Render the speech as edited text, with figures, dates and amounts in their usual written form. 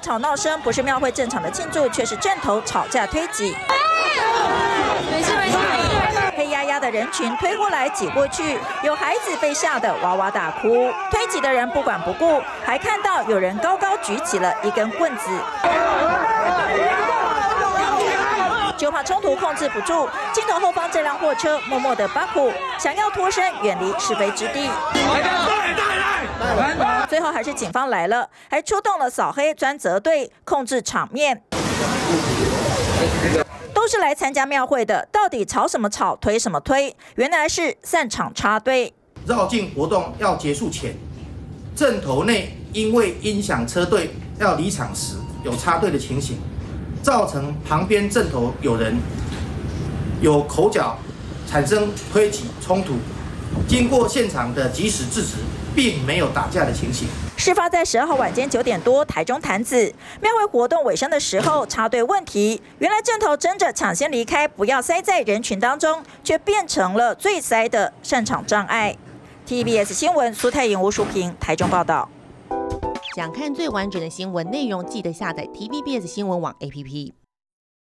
吵闹声不是庙会正常的庆祝，却是阵头吵架推挤。 没事。 黑压压的人群推过来挤过去，有孩子被吓得哇哇大哭。推挤的人不管不顾，还看到有人高高举起了一根棍子。就怕冲突控制不住，镜头后方这辆货车默默的巴苦，想要脱身远离是非之地。最后还是警方来了，还出动了扫黑专责队控制场面。都是来参加庙会的，到底吵什么吵，推什么推？原来是散场插队。 绕境活动要结束前，阵头内因为音响车队要离场时有插队的情形，造成旁边阵头有人有口角，产生推挤冲突。经过现场的及时制止，并没有打架的情形。 事发在12号晚间9点多，台中潭子庙会活动尾声的时候，插队问题，原来阵头争着抢先离开，不要塞在人群当中，却变成了最塞的擅场障碍。TVBS 新闻苏泰莹、吴淑平台中报道。 想看最完整的新闻内容，记得下载 TVBS 新闻网 APP。